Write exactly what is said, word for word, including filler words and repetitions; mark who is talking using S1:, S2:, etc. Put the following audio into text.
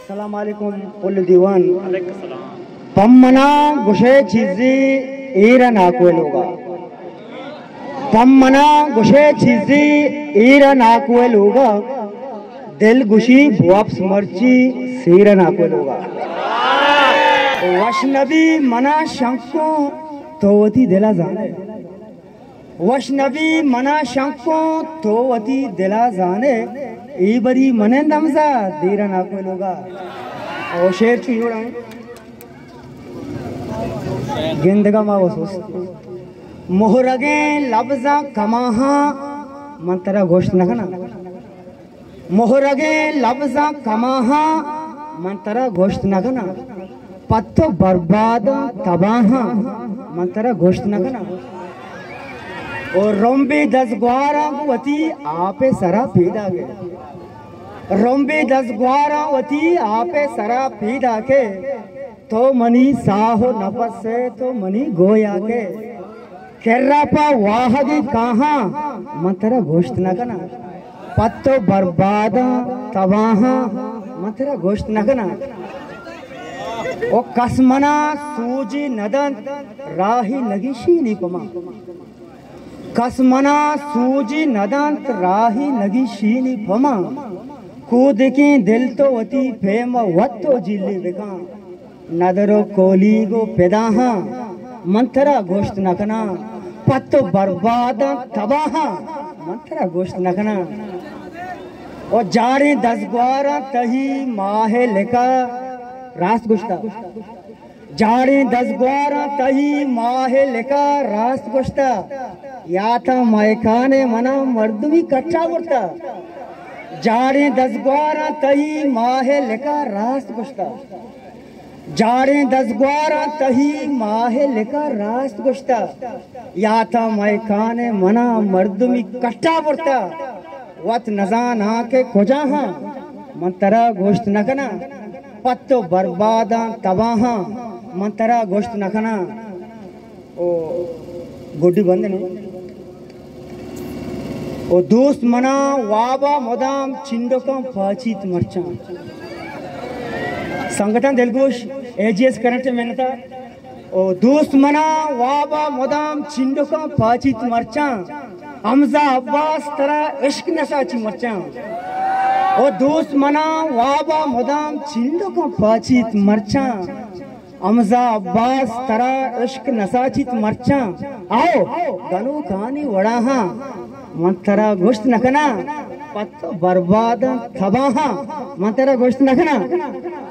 S1: अस्सलाम वालेकुम कुल दीवान पम्मना गुशे चीजी ईरा नाकुएलुगा पम्मना गुशे चीजी ईरा नाकुएलुगा दिल गुशी बुआप्स मर्ची सीरा नाकुएलुगा वशनबी मना शंको तोवती दिला जाने वशनबी मना शंको तोवती दिला जाने ई बरी मने नमजा दीरा नाकुएलुगा और शेर चुयोड़ा गिंदगा मावसुस मोहरगे लफ्जा कमाहा मंतरा गोश्त नखना मोहरगे लफ्जा कमाहा मंतरा गोश्त नखना पत्तो बर्बाद तबाहा मंतरा गोश्त नखना और रोम्बे दस ग्वारा वती आपे सरा पीदा के रोम्बे दस ग्वारा वती आपे सरा पीदा के तो मनी साहो नफस से तो मनी गोया के केर्रापा वाहगी कहाँ मंतरा गोश्त न कना पत्तो बर्बाद तबाहा मंतरा गोश्त न कना ओ कसमना सूजी नदन राही लगी शीनी पमा कसमना सूजी नदन राही लगी शीनी पमा कूद के दिल तो वती फेम वत्तो जिल्ली बिका नदरो कोली गो पेदाहा मंथरा गोश्त नकना पत्तो बर्बाद तबाहा मंथरा गोश्त नकना और जारे दस ग्वारा तही माहे लेका रास गोश्ता जारे दस ग्वारा तही माहे लेका रास गोश्ता या था मायखाने मना मर्दवी कच्चा गोश्ता जारे दस ग्वारा तही माहे लेका रास गोश्ता जारे दस ग्वारा तही माहे लेका रास्त गोश्ता या था मैखाने मना मर्दमी कट्टा बुरता वत नजान आके खोजाहा मंतरा गोश्त नखना पत्तो बर्बादा तबाहा मंतरा गोश्त नखना ओ गुड्डी बंद ने ओ दोस्त मना वाबा मोदाम चिंडोकम फाचित मर्चा संगठन दिलगोश एजीएस करंट में था ओ दोस्त मना वाबा मोदाम चिंडोका फाचित मर्चा हमजा अब्बास तरह इश्क नसाची मर्चा ओ दोस्त मना वाबा मोदाम चिंडोका फाचित मर्चा हमजा अब्बास तरह इश्क नसाचित मर्चा आओ गनो कहानी वड़ाहा मंतरा गोश्त नखना पत्तो बर्बाद थबाहा मंतरा गोश्त नखना